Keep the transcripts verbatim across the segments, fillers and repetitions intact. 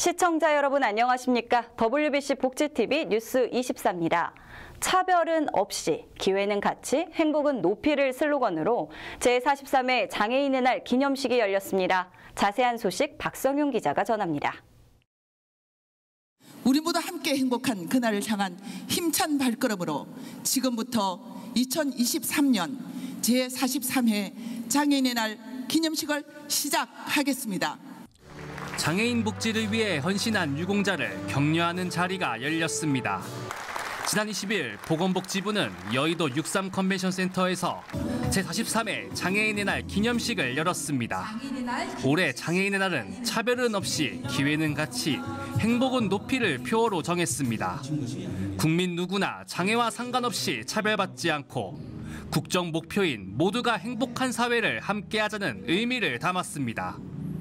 시청자 여러분 안녕하십니까? 더블유비씨 복지티비 뉴스 이십사입니다. 차별은 없이, 기회는 같이, 행복은 높이를 슬로건으로 제사십삼 회 장애인의 날 기념식이 열렸습니다. 자세한 소식 박성용 기자가 전합니다. 우리 모두 함께 행복한 그날을 향한 힘찬 발걸음으로 지금부터 이천이십삼 년 제사십삼 회 장애인의 날 기념식을 시작하겠습니다. 장애인 복지를 위해 헌신한 유공자를 격려하는 자리가 열렸습니다. 지난 이십 일 보건복지부는 여의도 육삼 컨벤션센터에서 제사십삼 회 장애인의 날 기념식을 열었습니다. 올해 장애인의 날은 차별은 없이, 기회는 같이, 행복은 높이를 표어로 정했습니다. 국민 누구나 장애와 상관없이 차별받지 않고 국정 목표인 모두가 행복한 사회를 함께하자는 의미를 담았습니다.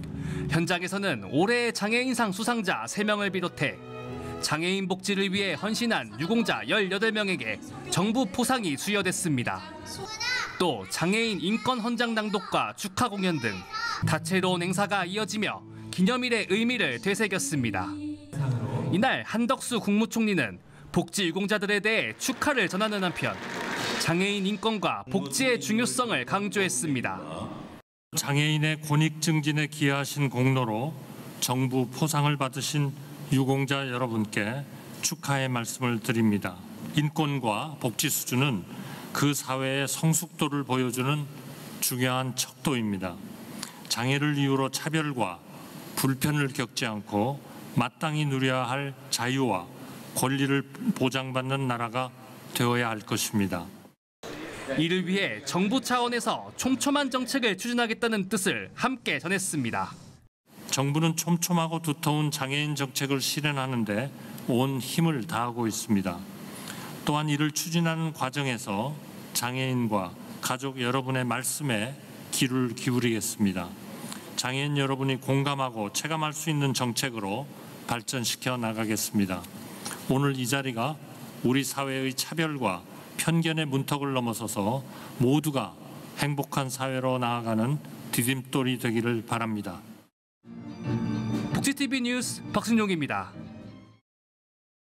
현장에서는 올해의 장애인상 수상자 세 명을 비롯해 장애인 복지를 위해 헌신한 유공자 열여덟 명에게 정부 포상이 수여됐습니다. 또 장애인 인권 헌장 낭독과 축하 공연 등 다채로운 행사가 이어지며 기념일의 의미를 되새겼습니다. 이날 한덕수 국무총리는 복지 유공자들에 대해 축하를 전하는 한편 장애인 인권과 복지의 중요성을 강조했습니다. 장애인의 권익 증진에 기여하신 공로로 정부 포상을 받으신 유공자 여러분께 축하의 말씀을 드립니다. 인권과 복지 수준은 그 사회의 성숙도를 보여주는 중요한 척도입니다. 장애를 이유로 차별과 불편을 겪지 않고 마땅히 누려야 할 자유와 권리를 보장받는 나라가 되어야 할 것입니다. 이를 위해 정부 차원에서 촘촘한 정책을 추진하겠다는 뜻을 함께 전했습니다. 정부는 촘촘하고 두터운 장애인 정책을 실현하는 데 온 힘을 다하고 있습니다. 또한 이를 추진하는 과정에서 장애인과 가족 여러분의 말씀에 귀를 기울이겠습니다. 장애인 여러분이 공감하고 체감할 수 있는 정책으로 발전시켜 나가겠습니다. 오늘 이 자리가 우리 사회의 차별과 편견의 문턱을 넘어서서 모두가 행복한 사회로 나아가는 디딤돌이 되기를 바랍니다. 복지티비 뉴스 박순용입니다.